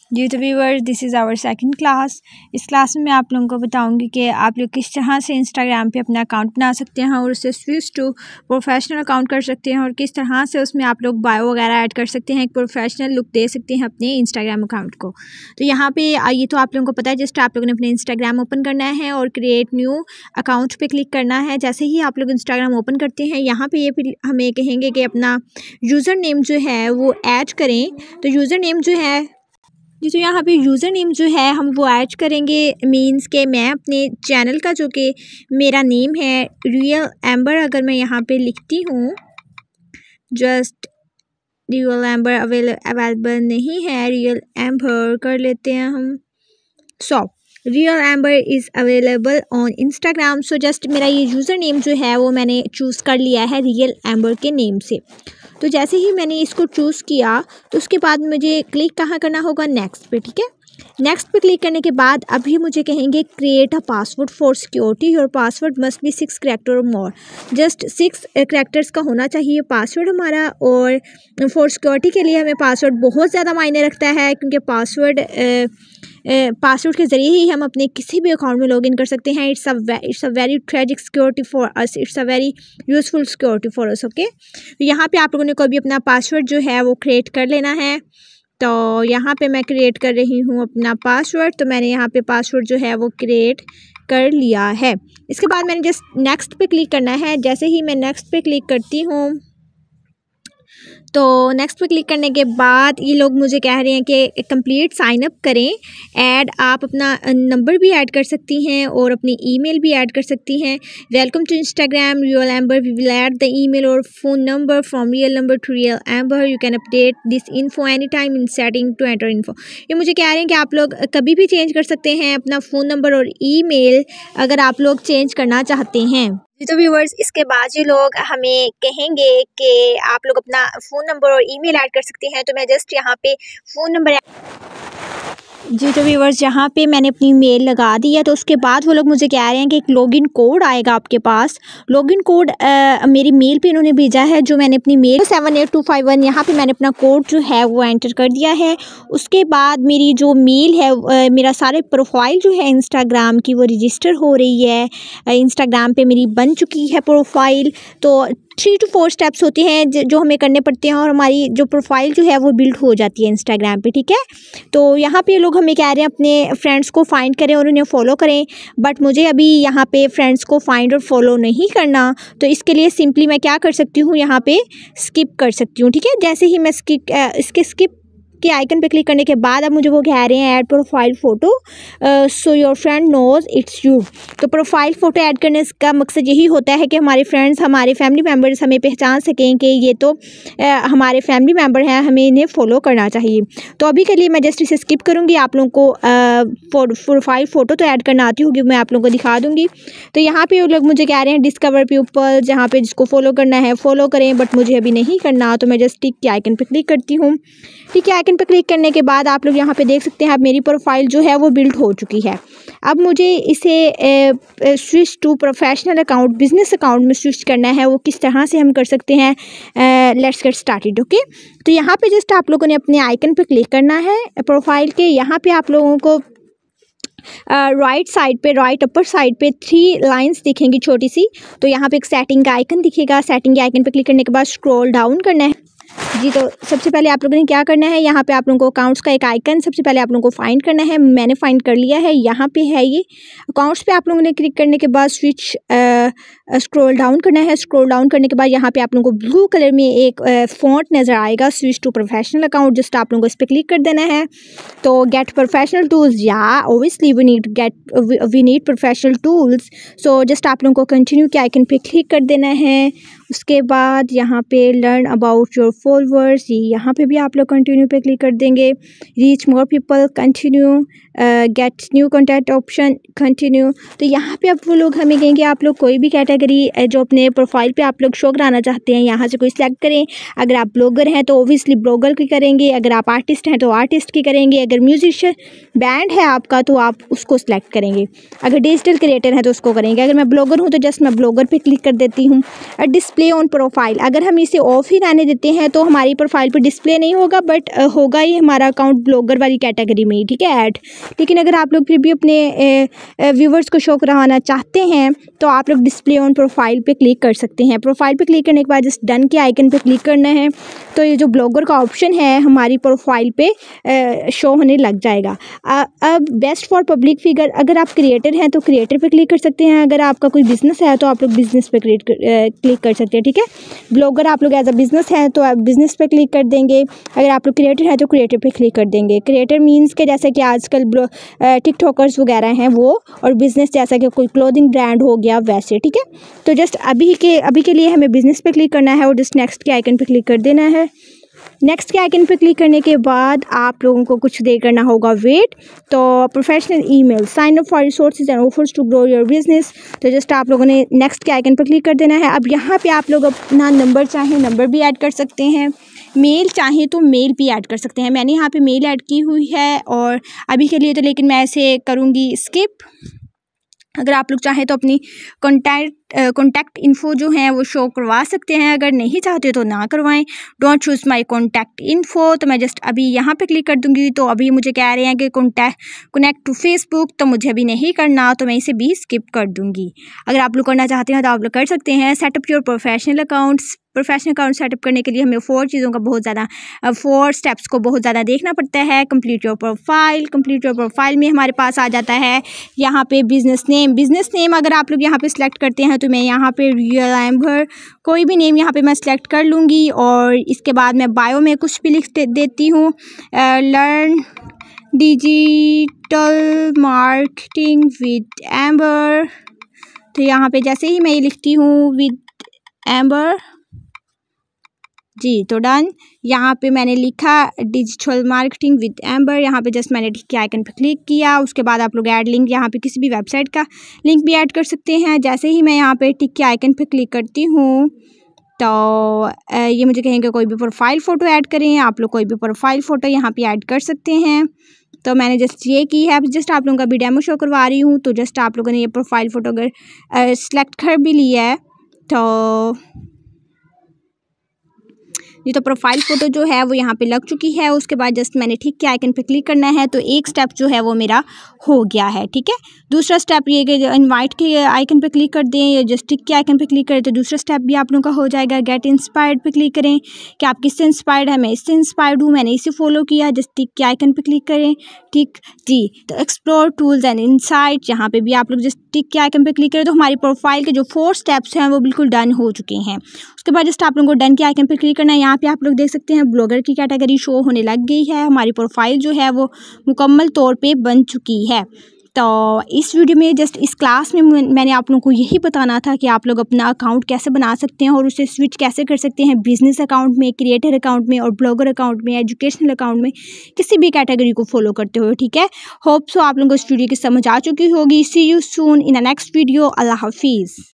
जी तो viewers, this is our second class. इस class में मैं आप लोगों को बताऊंगी कि आप लोग किस तरह से इंस्टाग्राम पे अपना अकाउंट बना सकते हैं और उसे स्विच टू प्रोफेशनल अकाउंट कर सकते हैं और किस तरह से उसमें आप लोग बायो वगैरह ऐड कर सकते हैं, एक प्रोफेशनल लुक दे सकते हैं अपने इंस्टाग्राम अकाउंट को। तो यहाँ पे ये तो आप लोगों को पता है, जस्ट आप लोगों ने अपने इंस्टाग्राम ओपन करना है और क्रिएट न्यू अकाउंट पर क्लिक करना है। जैसे ही आप लोग इंस्टाग्राम ओपन करते हैं, यहाँ पर ये फिर हमें कहेंगे कि अपना यूज़र नेम जो है वो ऐड करें। तो यूज़र नेम जो है तो यहाँ पे यूज़र नेम जो है हम वो ऐड करेंगे। मींस के मैं अपने चैनल का जो कि मेरा नेम है रियल एम्बर, अगर मैं यहाँ पे लिखती हूँ, जस्ट रियल एम्बर अवेलेबल नहीं है, रियल एम्बर कर लेते हैं हम। So real Amber is available on Instagram. So just मेरा ये यूज़र नेम जो है वो मैंने चूज़ कर लिया है रियल एम्बर के नेम से। तो जैसे ही मैंने इसको चूज़ किया तो उसके बाद मुझे क्लिक कहाँ करना होगा, नेक्स्ट पे। ठीक है, नेक्स्ट पे क्लिक करने के बाद अभी मुझे कहेंगे create a password for security, your password must be 6 character और मोर। जस्ट 6 कैरेक्टर्स का होना चाहिए पासवर्ड हमारा, और फॉर सिक्योरिटी के लिए हमें पासवर्ड बहुत ज़्यादा मायने रखता है, क्योंकि पासवर्ड के ज़रिए ही हम अपने किसी भी अकाउंट में लॉगिन कर सकते हैं। It's a very tragic security for us, it's a very useful security for us. Okay, तो यहाँ पे आप लोगों ने कोई भी अपना पासवर्ड जो है वो क्रिएट कर लेना है। तो यहाँ पे मैं क्रिएट कर रही हूँ अपना पासवर्ड। तो मैंने यहाँ पे पासवर्ड जो है वो क्रिएट कर लिया है। इसके बाद मैंने जस्ट नेक्स्ट पे क्लिक करना है। जैसे ही मैं नेक्स्ट पे क्लिक करती हूँ तो नेक्स्ट पे क्लिक करने के बाद ये लोग मुझे कह रहे हैं कि कंप्लीट साइन अप करें। ऐड, आप अपना नंबर भी ऐड कर सकती हैं और अपनी ईमेल भी ऐड कर सकती हैं। Welcome to Instagram real Amber, we will add the email और phone number from real number to real Amber, you can update this info any time in setting to enter info. ये मुझे कह रहे हैं कि आप लोग कभी भी चेंज कर सकते हैं अपना फ़ोन नंबर और ईमेल, अगर आप लोग चेंज करना चाहते हैं। तो व्यूवर्स, इसके बाद ये लोग हमें कहेंगे कि आप लोग अपना फ़ोन नंबर और ईमेल ऐड कर सकते हैं। तो मैं जस्ट यहाँ पे फ़ोन नंबर जी तो व्यूवर्स, यहाँ पे मैंने अपनी मेल लगा दी है। तो उसके बाद वो लोग मुझे कह रहे हैं कि एक लॉगिन कोड आएगा आपके पास। लॉगिन कोड मेरी मेल पे इन्होंने भेजा है, जो मैंने अपनी मेल 78251 यहाँ पे मैंने अपना कोड जो है वो एंटर कर दिया है। उसके बाद मेरी जो मेल है, मेरा सारे प्रोफाइल जो है इंस्टाग्राम की वो रजिस्टर हो रही है। इंस्टाग्राम पे मेरी बन चुकी है प्रोफाइल। तो 3 to 4 स्टेप्स होते हैं जो हमें करने पड़ते हैं और हमारी जो प्रोफाइल जो है वो बिल्ड हो जाती है इंस्टाग्राम पे। ठीक है, तो यहाँ पे लोग हमें कह रहे हैं अपने फ्रेंड्स को फाइंड करें और उन्हें फॉलो करें, बट मुझे अभी यहाँ पे फ्रेंड्स को फाइंड और फॉलो नहीं करना। तो इसके लिए सिंपली मैं क्या कर सकती हूँ, यहाँ पे स्किप कर सकती हूँ। ठीक है, जैसे ही मैं स्किप के आइकन पे क्लिक करने के बाद अब मुझे वो कह रहे हैं add profile photo so your friend knows it's you. तो प्रोफाइल फ़ोटो ऐड करने का मकसद यही होता है कि हमारे फ्रेंड्स, हमारे फैमिली मेम्बर्स हमें पहचान सकें कि ये तो हमारे फैमिली मेम्बर हैं, हमें इन्हें फॉलो करना चाहिए। तो अभी के लिए मैं जस्ट इसे स्किप करूँगी। आप लोगों को प्रोफाइल फ़ोटो तो ऐड करना आती होगी, मैं आप लोगों को दिखा दूँगी। तो यहाँ पर लोग मुझे कह रहे हैं डिस्कवर पीपल, जहाँ पर जिसको फॉलो करना है फॉलो करें, बट मुझे अभी नहीं करना। तो मैं जस्ट टिक के आइकन पर क्लिक करती हूँ। ठीक है, आइकन पर क्लिक करने के बाद आप लोग यहाँ पे देख सकते हैं अब मेरी प्रोफाइल जो है वो बिल्ड हो चुकी है। अब मुझे इसे switch to professional account, business account में स्विच करना है। वो किस तरह से हम कर सकते हैं, लेट्स गेट स्टार्टेड। ओके, तो यहाँ पे जस्ट आप लोगों ने अपने आइकन पे क्लिक करना है प्रोफाइल के। यहाँ पे आप लोगों को राइट साइड पे, राइट अपर साइड पे 3 लाइंस दिखेंगी छोटी सी। तो यहाँ पे एक सेटिंग का आइकन दिखेगा। सेटिंग के आइकन पे क्लिक करने के बाद स्क्रॉल डाउन करना है। जी, तो सबसे पहले आप लोगों ने क्या करना है, यहाँ पे आप लोगों को अकाउंट्स का एक आइकन सबसे पहले आप लोगों को फाइंड करना है। मैंने फाइंड कर लिया है, यहाँ पे है ये अकाउंट्स पे आप लोगों ने क्लिक करने के बाद स्विच स्क्रॉल डाउन करना है। स्क्रॉल डाउन करने के बाद यहाँ पे आप लोगों को ब्लू कलर में एक फॉन्ट नज़र आएगा, switch to professional account. Just आप लोगों को इस पर क्लिक कर देना है। तो गेट प्रोफेशनल टूल्स, या obviously we need professional tools. So just आप लोगों को कंटिन्यू के आइकन पे क्लिक कर देना है। उसके बाद यहाँ पे लर्न अबाउट योर फॉलोअर्स, यहाँ पे भी आप लोग कंटिन्यू पे क्लिक कर देंगे। Reach more people, continue. Get new contact option, continue. तो यहाँ पे अब वो लोग हमें कहेंगे आप लोग कोई भी कैटेगरी जो अपने प्रोफाइल पे आप लोग शो कराना चाहते हैं यहाँ से कोई सिलेक्ट करें। अगर आप ब्लॉगर हैं तो ओबियसली ब्लॉगर की करेंगे, अगर आप आर्टिस्ट हैं तो आर्टिस्ट की करेंगे, अगर म्यूजिशियन बैंड है आपका तो आप उसको सिलेक्ट करेंगे, अगर डिजिटल क्रिएटर है तो उसको करेंगे। अगर मैं ब्लॉगर हूँ तो जस्ट मैं ब्लॉगर पे क्लिक कर देती हूँ। और डिस्प्ले ऑन प्रोफाइल, अगर हम इसे ऑफ ही रहने देते हैं तो हमारी प्रोफाइल पर डिस्प्ले नहीं होगा, बट होगा ही हमारा अकाउंट ब्लॉगर वाली कैटेगरी में ही, ठीक है, ऐड। लेकिन अगर आप लोग फिर भी अपने व्यूवर्स को शो करवाना चाहते हैं तो आप लोग डिस्प्ले ऑन प्रोफाइल पे क्लिक कर सकते हैं। प्रोफाइल पे क्लिक करने के बाद जस्ट डन के आइकन पे क्लिक करना है तो ये जो ब्लॉगर का ऑप्शन है हमारी प्रोफाइल पे शो होने लग जाएगा। अब बेस्ट फॉर पब्लिक फिगर, अगर आप क्रिएटर हैं तो क्रिएटर पे क्लिक कर सकते हैं, अगर आपका कोई बिजनेस है तो आप लोग बिजनेस पे क्लिक कर सकते हैं, ठीक है। ब्लॉगर आप लोग एज अ बिजनेस है तो आप बिजनेस पे क्लिक कर देंगे, अगर आप लोग क्रिएटर हैं तो क्रिएटर पे क्लिक कर देंगे। क्रिएटर मीन्स के जैसे कि आजकल टिकटॉकर्स वगैरह हैं वो, और बिजनेस जैसा कि कोई क्लोथिंग ब्रांड हो गया वैसे, ठीक है। तो जस्ट अभी के लिए हमें बिजनेस पे क्लिक करना है और जस्ट नेक्स्ट के आइकन पे क्लिक कर देना है। नेक्स्ट के आइकन पे क्लिक करने के बाद आप लोगों को कुछ देर करना होगा वेट। तो professional email, sign up for resources and offers to grow your business, तो जस्ट आप लोगों ने नेक्स्ट के आइकन पे क्लिक कर देना है। अब यहाँ पे आप लोग अपना नंबर चाहें नंबर भी ऐड कर सकते हैं, मेल चाहें तो मेल भी ऐड कर सकते हैं। मैंने यहाँ पे मेल ऐड की हुई है और अभी के लिए तो, लेकिन मैं ऐसे करूँगी स्किप। अगर आप लोग चाहें तो अपनी कॉन्टैक्ट इन्फो जो है वो शो करवा सकते हैं, अगर नहीं चाहते तो ना करवाएं। Don't choose my contact info, तो मैं जस्ट अभी यहाँ पे क्लिक कर दूंगी। तो अभी मुझे कह रहे हैं कि कनेक्ट टू फेसबुक, तो मुझे अभी नहीं करना, तो मैं इसे भी स्किप कर दूंगी। अगर आप लोग करना चाहते हैं तो आप लोग कर सकते हैं। Setup your professional accounts, professional account setup करने के लिए हमें 4 स्टेप्स को बहुत ज़्यादा देखना पड़ता है। कंप्लीट योर प्रोफाइल में हमारे पास आ जाता है यहाँ पे बिजनेस नेम अगर आप लोग यहाँ पे सिलेक्ट करते हैं तो मैं यहाँ पे रियल एम्बर कोई भी नेम यहाँ पे मैं सिलेक्ट कर लूँगी और इसके बाद मैं बायो में कुछ भी लिख देती हूँ। Learn digital marketing with Amber, तो यहाँ पे जैसे ही मैं ये लिखती हूँ विद एम्बर जी, तो डन। यहाँ पे मैंने लिखा डिजिटल मार्केटिंग विद एम्बर, यहाँ पे जस्ट मैंने टिक के आइकन पे क्लिक किया। उसके बाद आप लोग ऐड लिंक, यहाँ पे किसी भी वेबसाइट का लिंक भी ऐड कर सकते हैं। जैसे ही मैं यहाँ पे टिक के आइकन पे क्लिक करती हूँ तो ये मुझे कहेंगे कोई भी प्रोफाइल फ़ोटो ऐड करें। आप लोग कोई भी प्रोफाइल फ़ोटो यहाँ पे ऐड कर सकते हैं। तो मैंने जस्ट ये की है, जस्ट आप लोगों का भी डेमो शो करवा रही हूँ। तो जस्ट आप लोगों ने ये प्रोफाइल फ़ोटो अगर सिलेक्ट कर भी लिया है तो ये तो प्रोफाइल फ़ोटो जो है वो यहाँ पे लग चुकी है। उसके बाद जस्ट मैंने ठीक के आइकन पे क्लिक करना है तो एक स्टेप जो है वो मेरा हो गया है, ठीक है। दूसरा स्टेप ये कि इनवाइट के आइकन पे क्लिक कर दें या जस्ट टिक के आइकन पे क्लिक करें तो दूसरा स्टेप भी आप लोगों का हो जाएगा। गेट इंस्पायर्ड पे क्लिक करें कि आप किससे इंस्पायर्ड है। मैं इससे इंस्पायर्ड हूँ, मैंने इसे फॉलो किया। जस्ट टिक के आइकन पे क्लिक करें, ठीक जी। तो एक्सप्लोर टूल्स एंड इनसाइट, यहाँ पे भी आप लोग जस्ट टिक के आइकन पे क्लिक करें तो हमारी प्रोफाइल के जो 4 स्टेप्स हैं वो बिल्कुल डन हो चुके हैं। उसके बाद जस्ट आप लोगों को डन के आइकन पे क्लिक करना है। यहाँ पे आप लोग देख सकते हैं ब्लॉगर की कैटेगरी शो होने लग गई है। हमारी प्रोफाइल जो है वो मुकम्मल तौर पे बन चुकी है। तो इस वीडियो में जस्ट इस क्लास में मैंने आप लोगों को यही बताना था कि आप लोग अपना अकाउंट कैसे बना सकते हैं और उसे स्विच कैसे कर सकते हैं बिजनेस अकाउंट में, क्रिएटर अकाउंट में और ब्लॉगर अकाउंट में, एजुकेशनल अकाउंट में, किसी भी कैटेगरी को फॉलो करते हुए, ठीक है। होप सो आप लोगों को इस वीडियो की समझ आ चुकी होगी। See you soon in the next video. अल्लाह हाफिज़।